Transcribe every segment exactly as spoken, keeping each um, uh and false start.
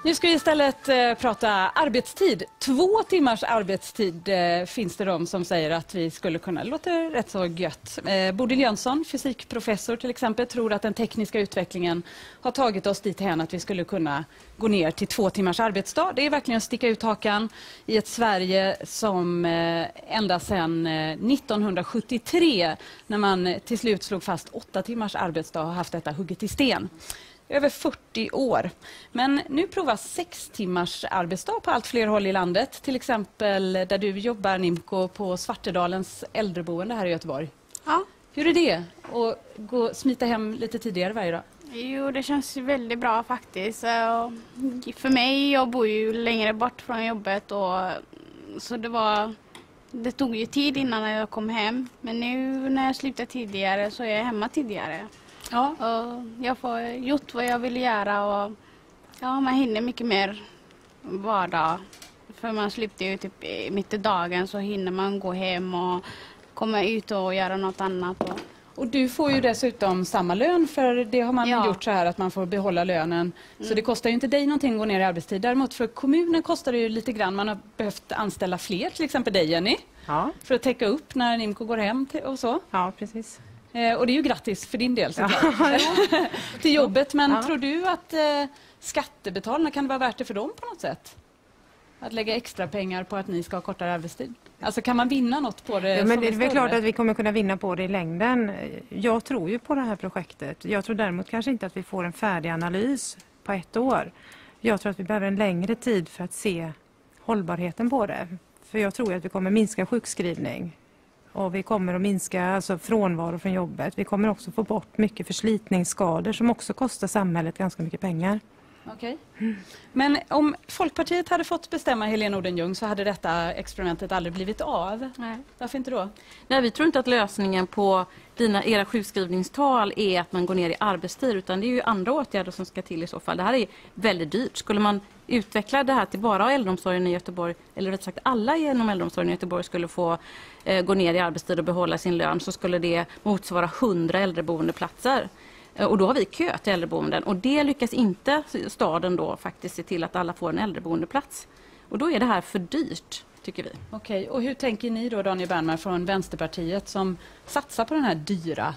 Nu ska vi istället eh, prata arbetstid. Två timmars arbetstid eh, finns det de som säger att vi skulle kunna. Det låter rätt så gött. Eh, Bodil Jönsson, fysikprofessor till exempel, tror att den tekniska utvecklingen har tagit oss dit hän att vi skulle kunna gå ner till två timmars arbetsdag. Det är verkligen att sticka ut hakan i ett Sverige som eh, ända sedan eh, nittonhundrasjuttiotre, när man till slut slog fast åtta timmars arbetsdag, har haft detta hugget i sten. Över fyrtio år. Men nu provas sex timmars arbetsdag på allt fler håll i landet. Till exempel där du jobbar, Nimco, på Svartedalens äldreboende här i Göteborg. Ja. Hur är det att gå, smita hem lite tidigare varje dag? Jo, det känns väldigt bra faktiskt. För mig, jag bor ju längre bort från jobbet och så det var det tog ju tid innan jag kom hem. Men nu när jag slutar tidigare så är jag hemma tidigare. Ja. Och jag får gjort vad jag vill göra och ja, man hinner mycket mer vardag. För man slutar ju typ mitt i dagen så hinner man gå hem och komma ut och göra något annat. Och, och du får ju dessutom samma lön, för det har man ja. gjort så här att man får behålla lönen. Mm. Så det kostar ju inte dig någonting att gå ner i arbetstid. Däremot för kommunen kostar det ju lite grann. Man har behövt anställa fler, till exempel dig, Jenny. Ja. För att täcka upp när Nimco går hem till, och så. Ja, precis. Eh, och det är ju grattis för din del såklart. Ja. till jobbet. Men ja. tror du att eh, skattebetalarna, kan det vara värt det för dem på något sätt? Att lägga extra pengar på att ni ska ha kortare arbetstid? Alltså kan man vinna något på det? Ja, men det är väl klart att vi kommer kunna vinna på det i längden. Jag tror ju på det här projektet. Jag tror däremot kanske inte att vi får en färdig analys på ett år. Jag tror att vi behöver en längre tid för att se hållbarheten på det. För jag tror att vi kommer minska sjukskrivning. Och vi kommer att minska alltså frånvaro från jobbet. Vi kommer också få bort mycket förslitningsskador som också kostar samhället ganska mycket pengar. Okej. Mm. Men om Folkpartiet hade fått bestämma, Helene Odenljung, så hade detta experimentet aldrig blivit av. Nej. Varför inte då? Nej, vi tror inte att lösningen på dina, era sjukskrivningstal är att man går ner i arbetstid, utan det är ju andra åtgärder som ska till i så fall. Det här är väldigt dyrt. Skulle man utveckla det här till bara äldreomsorgen i Göteborg, eller rätt sagt alla inom äldreomsorgen i Göteborg skulle få eh, gå ner i arbetstid och behålla sin lön, så skulle det motsvara hundra äldreboendeplatser. Och då har vi kö till äldreboenden, och det lyckas inte staden då faktiskt se till att alla får en äldreboendeplats. Och då är det här för dyrt, tycker vi. Okej, och hur tänker ni då, Daniel Bernmar från Vänsterpartiet, som satsar på den här dyra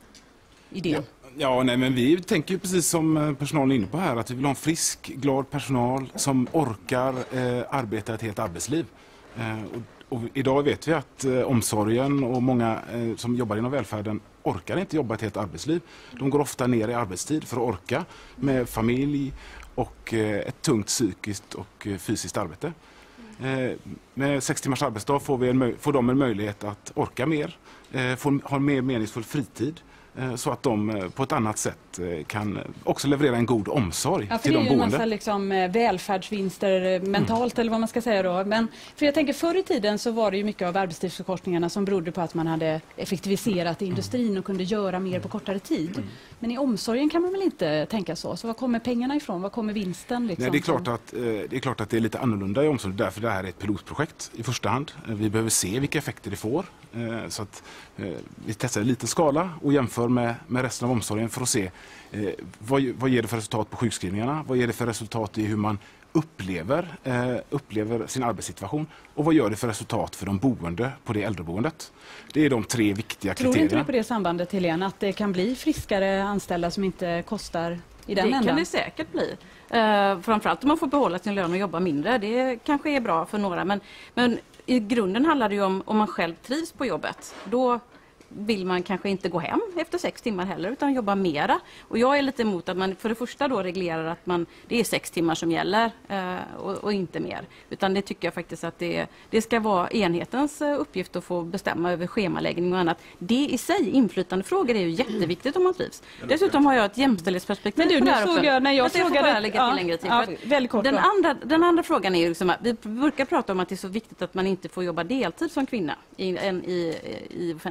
idén? Ja, ja nej, men vi tänker ju precis som personalen är inne på här, att vi vill ha en frisk, glad personal som orkar eh, arbeta ett helt arbetsliv. Eh, och Och idag vet vi att eh, omsorgen och många eh, som jobbar inom välfärden orkar inte jobba ett helt arbetsliv. De går ofta ner i arbetstid för att orka med familj och eh, ett tungt psykiskt och eh, fysiskt arbete. Eh, med sex timmars arbetsdag får, vi en, får de en möjlighet att orka mer, eh, få, ha mer meningsfull fritid. Så att de på ett annat sätt kan också leverera en god omsorg ja, för till de boende. Det är ju en massa liksom välfärdsvinster mentalt mm. eller vad man ska säga då. Men för jag tänker, förr i tiden så var det ju mycket av arbetstidsförkortningarna som berodde på att man hade effektiviserat industrin och kunde göra mer på kortare tid. Mm. Men i omsorgen kan man väl inte tänka så. Så var kommer pengarna ifrån? Var kommer vinsten? Liksom? Nej, det, är klart att, det är klart att det är lite annorlunda i omsorgen. Därför det här är ett pilotprojekt i första hand. Vi behöver se vilka effekter det får. Så att vi testar i liten skala och jämför med, med resten av omsorgen för att se eh, vad, vad ger det för resultat på sjukskrivningarna, vad ger det för resultat i hur man upplever, eh, upplever sin arbetssituation, och vad gör det för resultat för de boende på det äldreboendet. Det är de tre viktiga kriterierna. Tror du inte du på det sambandet, Helene, att det kan bli friskare anställda som inte kostar i den ändan? Det kan det säkert bli. Uh, framförallt om man får behålla sin lön och jobba mindre. Det kanske är bra för några, men, men i grunden handlar det ju om om man själv trivs på jobbet. Då vill man kanske inte gå hem efter sex timmar heller, utan jobba mera. Och jag är lite emot att man för det första då reglerar att man, det är sex timmar som gäller eh, och, och inte mer. Utan det tycker jag faktiskt att det, det ska vara enhetens uppgift att få bestämma över schemaläggning och annat. Det i sig, inflytandefrågor, är ju jätteviktigt om man trivs. Dessutom har jag ett jämställdhetsperspektiv. Men du, nu såg jag, när jag, jag frågade... Jag lägga till längre tid. Ja, väldigt kort den, andra, den andra frågan är ju liksom att vi brukar prata om att det är så viktigt att man inte får jobba deltid som kvinna i, en, i, i offentlig sektor.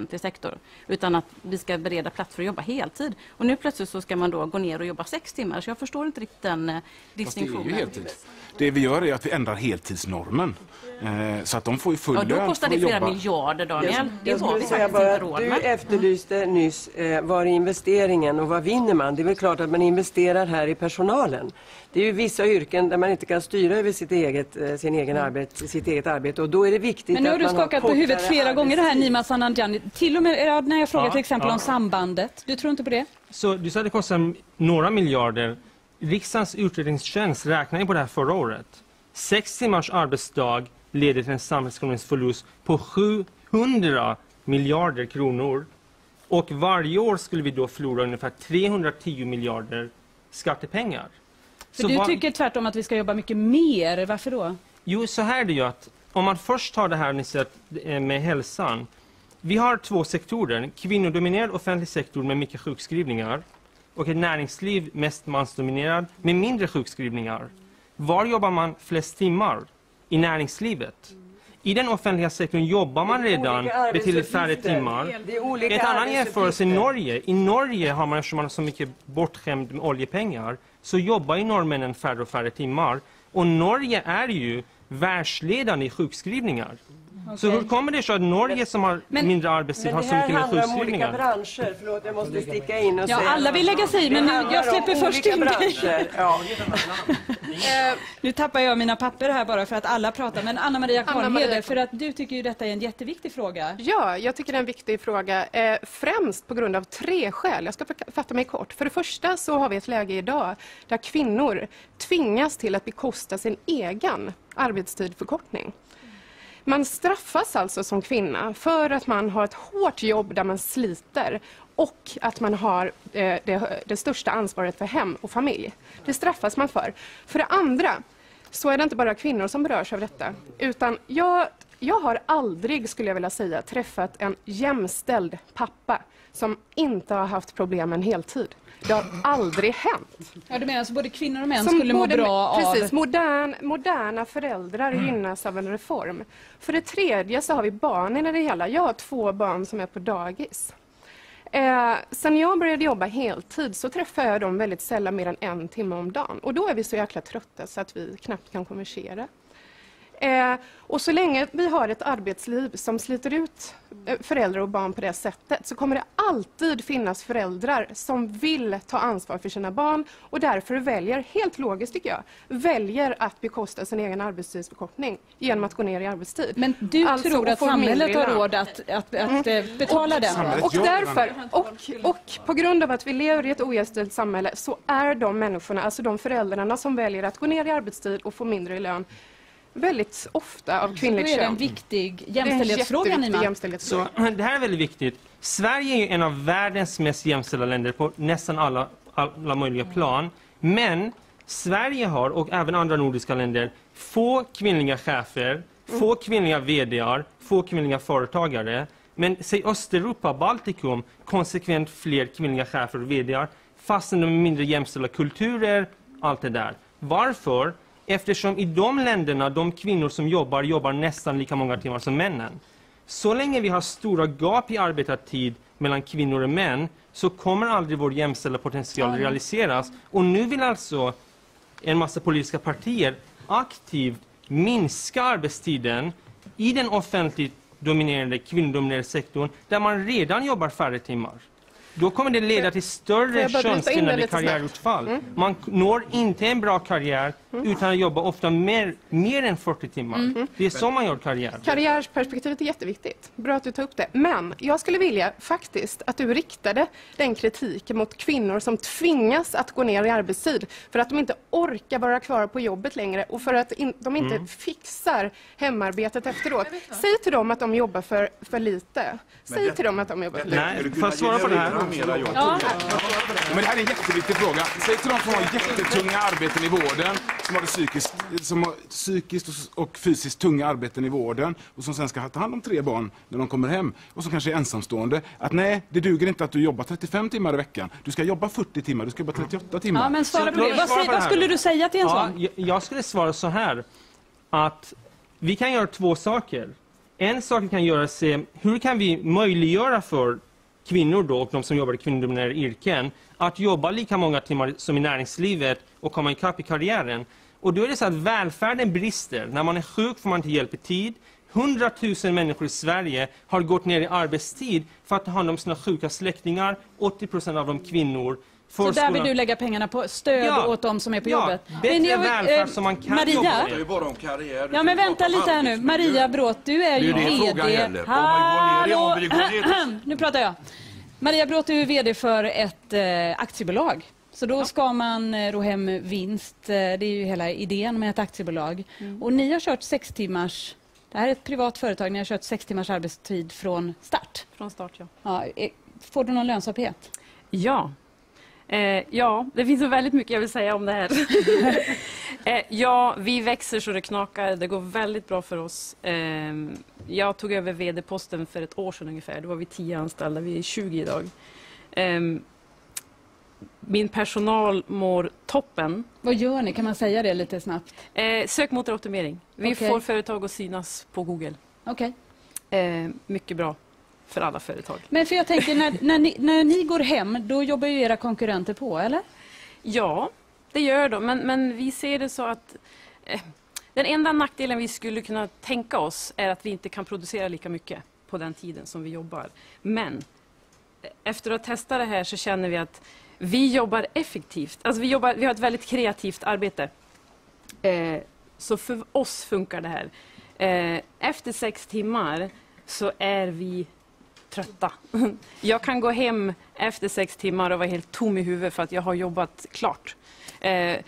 Då, utan att vi ska bereda plats för att jobba heltid. Och nu plötsligt så ska man då gå ner och jobba sex timmar. Så jag förstår inte riktigt den eh, distinktionen. Det är ju heltid. Det vi gör är att vi ändrar heltidsnormen. Eh, så att de får ju full lön. Ja, då kostar det flera jobba. miljarder, Daniel. Jag, det jag har vi säga faktiskt bara, inte råd du med. efterlyste nyss, eh, var är investeringen och vad vinner man? Det är väl klart att man investerar här i personalen. Det är ju vissa yrken där man inte kan styra över sitt eget, eh, sin egen arbete, sitt eget arbete, och då är det viktigt Men nu har att du man skakat har på huvudet flera kortare gånger det här, arbetstid. Nima Sanandian. Till och med ja, när jag frågar Ja, till exempel ja. om sambandet. Du tror inte på det? Så du sa att det kostar några miljarder. Riksdagens utredningstjänst räknade på det här förra året. Sex timmars arbetsdag leder till en samhällsekonomisk förlust på sjuhundra miljarder kronor. Och varje år skulle vi då förlora ungefär trehundratio miljarder skattepengar. För Så du vad- tycker tvärtom att vi ska jobba mycket mer. Varför då? Jo, så här är det ju att om man först tar det här ni säger, eh, med hälsan. Vi har två sektorer. Kvinnodominerad offentlig sektor med mycket sjukskrivningar. Och ett näringsliv mest mansdominerad med mindre sjukskrivningar. Var jobbar man flest timmar? I näringslivet. I den offentliga sektorn jobbar man redan Olika betydligt färre arbetsuppgifter. timmar. Det är olika Ett annan jämförelse i arbetsuppgifter. Norge. I Norge har man, eftersom man har så mycket bortskämd med oljepengar, så jobbar ju norrmännen färre och färre timmar. Och Norge är ju världsledande i sjukskrivningar. Så hur kommer det sig att Norge som har Men- mindre arbetstid Men har det så här mycket mer handlar om olika sjukskrivningar? branscher. Förlåt, jag måste sticka in och Ja, säga. alla vill lägga sig i, men Det nu, handlar jag släpper om först olika in dig. branscher. Ja. Nu tappar jag mina papper här bara för att alla pratar. Men Anna-Maria Anna-Maria- Karnheder, för att du tycker ju detta är en jätteviktig fråga. Ja, jag tycker det är en viktig fråga. Eh, främst på grund av tre skäl. Jag ska f- fatta mig kort. För det första så har vi ett läge idag där kvinnor tvingas till att bekosta sin egen arbetstidförkortning. Man straffas alltså som kvinna för att man har ett hårt jobb där man sliter och att man har eh, det, det största ansvaret för hem och familj. Det straffas man för. För det andra så är det inte bara kvinnor som berörs av detta, utan jag, jag har aldrig, skulle jag vilja säga, träffat en jämställd pappa som inte har haft problem med en heltid. Det har aldrig hänt. Ja, du menar alltså både kvinnor och män Som skulle må både- bra precis, av... modern, moderna föräldrar gynnas av en reform. För det tredje så har vi barnen i det hela. Jag har två barn som är på dagis. Eh, sen jag började jobba heltid så träffar jag dem väldigt sällan mer än en timme om dagen. Och då är vi så jäkla trötta så att vi knappt kan konversera. Eh, och så länge vi har ett arbetsliv som sliter ut eh, föräldrar och barn på det sättet så kommer det alltid finnas föräldrar som vill ta ansvar för sina barn och därför väljer, helt logiskt tycker jag, väljer att bekosta sin egen arbetstidsförkortning genom att gå ner i arbetstid. Men du Alltså, tror och att få samhället mindre har lön. råd att, att, att eh, betala den? Samhället Och gör därför, det. och, och på grund av att vi lever i ett ojämställt samhälle så är de människorna, alltså de föräldrarna som väljer att gå ner i arbetstid och få mindre i lön, väldigt ofta av Då kvinnligt är det en kön. viktig Det är en jämställdhetsfråga, jätteviktig Nima. jämställdhetsfråga. Så det här är väldigt viktigt. Sverige är ju en av världens mest jämställda länder på nästan alla, alla möjliga plan. Men Sverige har, och även andra nordiska länder, få kvinnliga chefer, få kvinnliga vd:ar, få kvinnliga företagare. Men säg Östeuropa, Baltikum, konsekvent fler kvinnliga chefer och vd:ar, fastän de är mindre jämställda kulturer, allt det där. Varför? Eftersom i de länderna, de kvinnor som jobbar, jobbar nästan lika många timmar som männen. Så länge vi har stora gap i arbetartid mellan kvinnor och män så kommer aldrig vår jämställda potential realiseras. Och nu vill alltså en massa politiska partier aktivt minska arbetstiden i den offentligt dominerande, kvinnodominerade sektorn där man redan jobbar färre timmar. Då kommer det leda till Får större jag bara bryta in det könsskillnader lite snabbt? karriärutfall. Man når inte en bra karriär utan att jobba ofta mer, mer än fyrtio timmar. Det är så man gör karriär. Karriärsperspektivet är jätteviktigt. Bra att du tar upp det. Men jag skulle vilja faktiskt att du riktade den kritiken mot kvinnor som tvingas att gå ner i arbetstid för att de inte orkar vara kvar på jobbet längre och för att in, de inte Mm. fixar hemarbetet efteråt. Säg till dem att de jobbar för, för lite. Säg till dem att de jobbar för lite. Nej, får jag svara på det här? Ja. Men det här är en jätteviktig fråga. Säg till de som har jättetunga arbeten i vården, som har, det psykiskt, som har psykiskt och fysiskt tunga arbeten i vården och som sen ska ta hand om tre barn när de kommer hem och som kanske är ensamstående, att nej, det duger inte att du jobbar trettiofem timmar i veckan. Du ska jobba fyrtio timmar, du ska jobba trettioåtta timmar. Ja, men svara på Låt det. mig Vad, svara säger, på det vad här. skulle du säga till en Ja, sån? jag, jag skulle svara så här att vi kan göra två saker. en sak vi kan göra är att se hur kan vi möjliggöra för kvinnor då, och de som jobbar i kvinnodominerade yrken, att jobba lika många timmar som i näringslivet och komma ikapp i karriären. Och då är det så att välfärden brister. När man är sjuk får man inte hjälp i tid. hundratusen människor i Sverige har gått ner i arbetstid för att ta hand om sina sjuka släktingar. åttio procent av dem kvinnor. Så där vill du lägga pengarna på stöd ja. åt dem som är på ja. jobbet. Bättre jag, välfärd eh, som man kan Maria, jobba Det är ju bara om karriär. Ja, men vänta lite här nu. Maria Bråth, du är ju det är det frågan vd. gäller. Om man går ner, om vi går ner. Nu pratar jag. Maria Bråth, du är vd för ett eh, aktiebolag. Så då ska man eh, ro hem vinst. Det är ju hela idén med ett aktiebolag. Mm. Och ni har kört sex timmars... Det här är ett privat företag. Ni har kört sex timmars arbetstid från start. Från start, ja. Ja, får du någon lönsamhet? Ja. Eh, ja, det finns så väldigt mycket jag vill säga om det här. eh, ja, vi växer så det knakar. Det går väldigt bra för oss. Eh, jag tog över vd-posten för ett år sedan ungefär. Då var vi tio anställda. Vi är tjugo idag. Eh, min personal mår toppen. Vad gör ni? Kan man säga det lite snabbt? Eh, sökmotoroptimering. Vi Okay. får företag att synas på Google. Okej. Okay. Eh, mycket bra för alla företag. Men för jag tänker, när, när, ni, när ni går hem, då jobbar ju era konkurrenter på, eller? Ja, det gör de. Men, men vi ser det så att eh, den enda nackdelen vi skulle kunna tänka oss är att vi inte kan producera lika mycket på den tiden som vi jobbar. Men eh, efter att testa det här så känner vi att vi jobbar effektivt. Alltså vi, jobbar, vi har ett väldigt kreativt arbete. Eh, så för oss funkar det här. Eh, efter sex timmar så är vi trötta. Jag kan gå hem efter sex timmar och vara helt tom i huvudet för att jag har jobbat klart. Eh,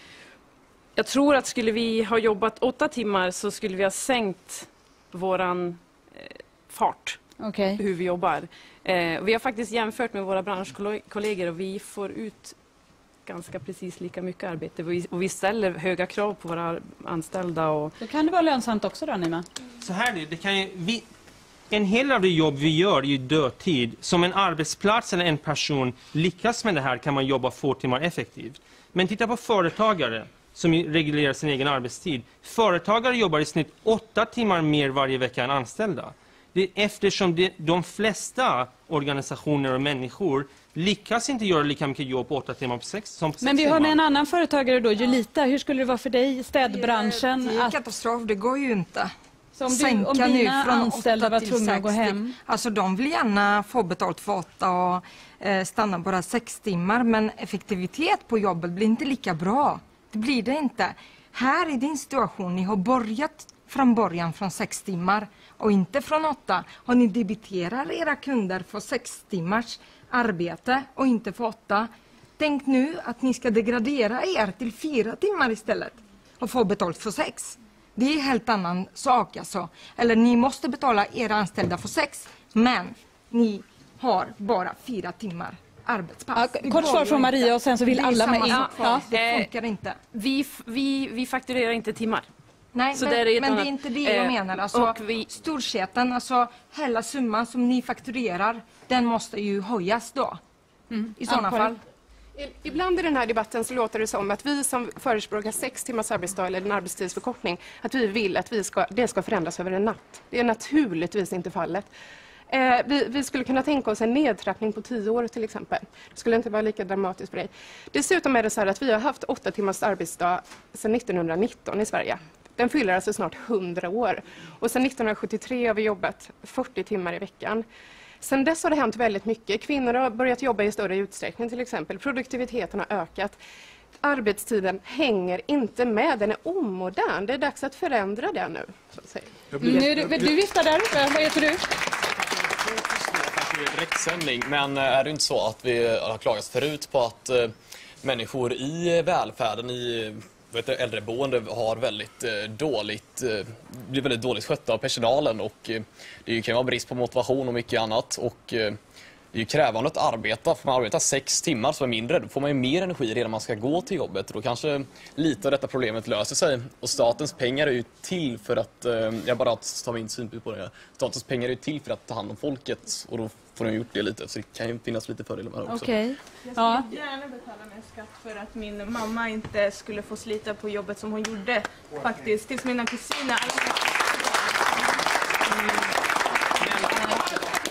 jag tror att skulle vi ha jobbat åtta timmar så skulle vi ha sänkt våran eh, fart. Okay. Hur vi jobbar. Eh, vi har faktiskt jämfört med våra branschkollegor och vi får ut ganska precis lika mycket arbete. Och vi, och vi ställer höga krav på våra anställda. Och... Då kan det vara lönsamt också då, Nima? Så här är det, det kan ju, vi, en hel av det jobb vi gör är ju dödtid. Som en arbetsplats eller en person lyckas med det här kan man jobba få timmar effektivt. Men titta på företagare som reglerar sin egen arbetstid. Företagare jobbar i snitt åtta timmar mer varje vecka än anställda. Det är eftersom det, de flesta organisationer och människor lyckas inte göra lika mycket jobb på åtta timmar på sex, som på sex Men vi har med timmar. en annan företagare då, Julita. Hur skulle det vara för dig i städbranschen? Det är att, katastrof, det går ju inte. så om, du, Sänka om nu dina från anställda åtta var till tvungna att gå sextio. hem? Alltså de vill gärna få betalt för åtta och eh, stanna bara sex timmar. Men effektivitet på jobbet blir inte lika bra. Det blir det inte. Här i din situation, ni har börjat från början från sex timmar och inte från åtta. Och ni debiterar era kunder för sex timmars arbete och inte för åtta. Tänk nu att ni ska degradera er till fyra timmar istället och få betalt för sex. Det är en helt annan sak alltså. Eller ni måste betala era anställda för sex, men ni har bara fyra timmar arbetspass. Ja, kort svar från Maria och sen så vill alla med in. Ja, Ja. det funkar inte. Vi, vi, vi fakturerar inte timmar. Nej, Så men, det är ett men det annat- är inte det jag eh, menar. Alltså, och vi- storsäten, alltså hela summan som ni fakturerar, den måste ju höjas då. I sådana Ja, fall. I- Ibland i den här debatten så låter det som att vi som förespråkar sex timmars arbetsdag eller en arbetstidsförkortning, att vi vill att vi ska, det ska förändras över en natt. Det är naturligtvis inte fallet. Eh, vi, vi skulle kunna tänka oss en nedtrappning på tio år till exempel. Det skulle inte vara lika dramatiskt för dig. Dessutom är det så här att vi har haft åtta timmars arbetsdag sedan nittonhundranitton i Sverige. Den fyller alltså snart hundra år. Och sedan nittonhundrasjuttiotre har vi jobbat fyrtio timmar i veckan. Sen dess har det hänt väldigt mycket. Kvinnor har börjat jobba i större utsträckning till exempel. Produktiviteten har ökat. Arbetstiden hänger inte med, den är omodern. Det är dags att förändra den nu. Så att säga. Mm, nu, du, du viftar där. Vad heter du? Direktsändning, men är det inte så att vi har klagat förut på att eh, människor i välfärden, i vet du, äldreboende har väldigt eh, dåligt, eh, blir väldigt dåligt skötta av personalen och eh, det kan vara brist på motivation och mycket annat och eh, det är ju krävande att arbeta, för man arbetar sex timmar som är mindre, då får man ju mer energi redan man ska gå till jobbet och då kanske lite av detta problemet löser sig. Och statens pengar är ju till för att, eh, jag bara tar min synpunkt på det, statens pengar är ju till för att ta hand om folket och då får de gjort det lite, så det kan ju finnas lite fördelar med det också. Okej. Jag Ja. skulle gärna betala mer skatt för att min mamma inte skulle få slita på jobbet som hon gjorde faktiskt tills mina kusiner. Mm.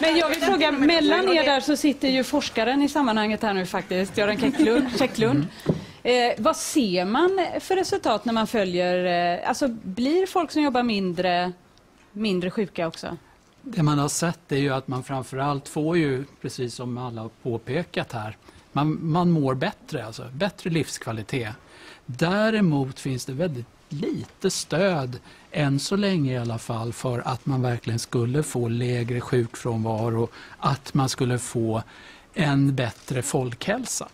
Men jag vill fråga, mellan er där så sitter ju forskaren i sammanhanget här nu faktiskt, Göran Käcklund. Käcklund. Eh, vad ser man för resultat när man följer, eh, alltså blir folk som jobbar mindre, mindre sjuka också? Det man har sett är ju att man framförallt får ju, precis som alla har påpekat här, man, man mår bättre, alltså bättre livskvalitet. Däremot finns det väldigt lite stöd, än så länge i alla fall, för att man verkligen skulle få lägre sjukfrånvaro, att man skulle få en bättre folkhälsa.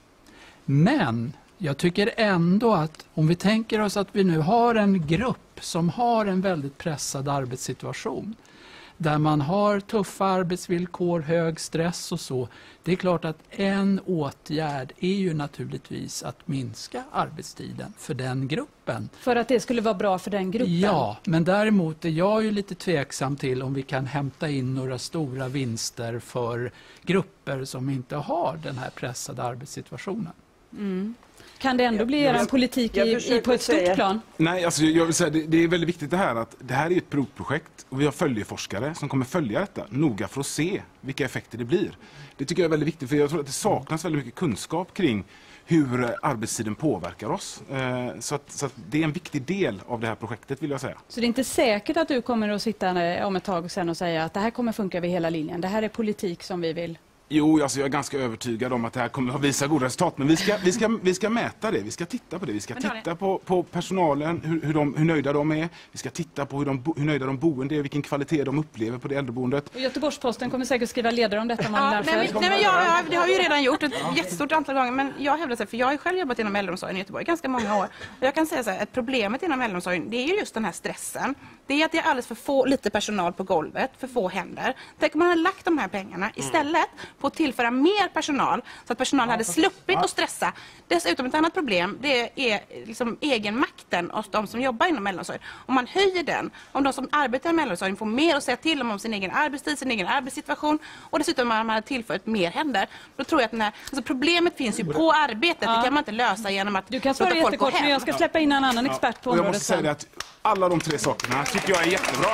Men jag tycker ändå att om vi tänker oss att vi nu har en grupp som har en väldigt pressad arbetssituation, där man har tuffa arbetsvillkor, hög stress och så. Det är klart att en åtgärd är ju naturligtvis att minska arbetstiden för den gruppen. För att det skulle vara bra för den gruppen? Ja, men däremot är jag ju lite tveksam till om vi kan hämta in några stora vinster för grupper som inte har den här pressade arbetssituationen. Mm. Kan det ändå bli en politik i, i, på ett stort säga. plan? Nej, alltså jag vill säga, det, det är väldigt viktigt det här att det här är ett pilotprojekt och vi har följeforskare som kommer följa detta noga för att se vilka effekter det blir. Det tycker jag är väldigt viktigt, för jag tror att det saknas väldigt mycket kunskap kring hur arbetstiden påverkar oss. Eh, så att, så att det är en viktig del av det här projektet, vill jag säga. Så det är inte säkert att du kommer att sitta om ett tag sen och säga att det här kommer funka över hela linjen. Det här är politik som vi vill... Jo, alltså jag är ganska övertygad om att det här kommer att visa goda resultat. Men vi ska, vi ska, vi ska mäta det, vi ska titta på det. Vi ska titta på, på personalen, hur, hur, de, hur nöjda de är. Vi ska titta på hur, de, hur nöjda de boende är, vilken kvalitet de upplever på det äldreboendet. Och Göteborgs-Posten kommer säkert skriva ledare om detta. Ja, nej, men, nej, men jag, jag, det har vi ju redan gjort ett jättestort antal gånger. Men jag hävdar sig, för jag har själv jobbat inom äldreomsorgen i Göteborg ganska många år. Och jag kan säga så här, att problemet inom äldreomsorgen, det är ju just den här stressen. Det är att det är alldeles för få, lite personal på golvet, för få händer. Tänk om man hade lagt de här pengarna istället på att tillföra mer personal, så att personal hade sluppit att stressa. Dessutom ett annat problem, det är liksom egenmakten hos de som jobbar inom äldreomsorgen. Om man höjer den, om de som arbetar med äldreomsorgen får mer att säga till om, om sin egen arbetstid, sin egen arbetssituation, och dessutom om man hade tillfört mer händer, då tror jag att den här, alltså problemet finns ju på arbetet. Ja. Det kan man inte lösa genom att du kan svara jättekort, men jag ska släppa in en annan expert på och jag området. måste säga det att alla de tre sakerna tycker jag är jättebra.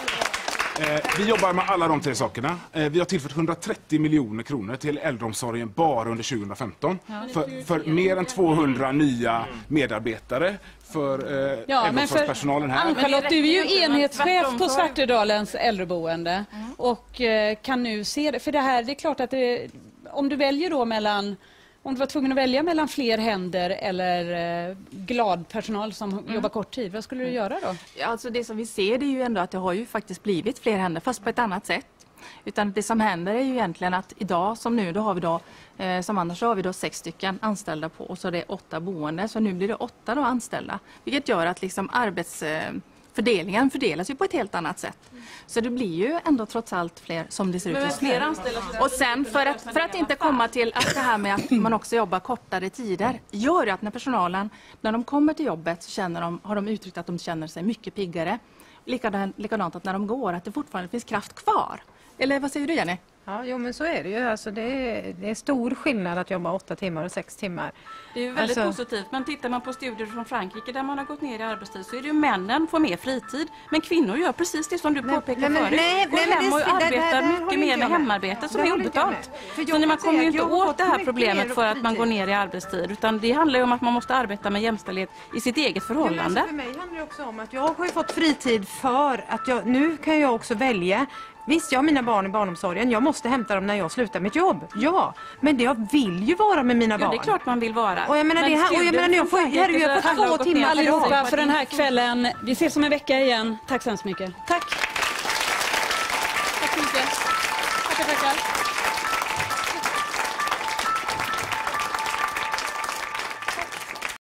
Eh, vi jobbar med alla de tre sakerna. Eh, vi har tillfört hundratrettio miljoner kronor till äldreomsorgen bara under tjugohundrafemton. Ja. För, för mer än tvåhundra nya medarbetare för eh, ja, äldreomsorgspersonalen här. Ann-Charlotte, du är ju enhetschef på Svartedalens äldreboende mm. och eh, kan nu se det. För det här, det är klart att det, om du väljer då mellan... Om du var tvungen att välja mellan fler händer eller eh, glad personal som mm. jobbar kort tid, vad skulle du göra då? Ja, alltså det som vi ser, det är ju ändå att det har ju faktiskt blivit fler händer, fast på ett annat sätt. Utan det som händer är ju egentligen att idag som nu, då har vi då, eh, som annars har vi då sex stycken anställda på, och så är det åtta boende, så nu blir det åtta då anställda. Vilket gör att liksom arbets... Eh, Fördelningen fördelas ju på ett helt annat sätt. Så det blir ju ändå trots allt fler som det ser ut just nu. Och sen för att, för att inte komma till att det här med att man också jobbar kortare tider, gör ju att när personalen, när de kommer till jobbet, så känner de, har de uttryckt att de känner sig mycket piggare. Likadant, likadant att när de går, att det fortfarande finns kraft kvar. Eller vad säger du, Jenny? Ja, jo, men så är det ju. Alltså, det, är, det är stor skillnad att jobba åtta timmar och sex timmar. Det är ju väldigt alltså... positivt. Men tittar man på studier från Frankrike där man har gått ner i arbetstid, så är det ju männen får mer fritid. Men kvinnor gör precis det som du påpekar förut. Nej, går hem och arbetar mycket mer med hemarbete som är obetalt. Så när man kommer ju inte åt det här problemet för att man går ner i arbetstid. Utan det handlar ju om att man måste arbeta med jämställdhet i sitt eget förhållande. För mig handlar det också om att jag har ju fått fritid för att jag, nu kan jag också välja. Visst, jag har mina barn i barnomsorgen. Jag måste hämta dem när jag slutar mitt jobb. Ja, men det jag vill ju vara med mina barn. Ja, det är klart man vill vara. Och jag menar, men det här, och jag menar nu, jag får herregud på två timmar allihopa för den här kvällen. Vi ses om en vecka igen. Tack så hemskt mycket. Tack.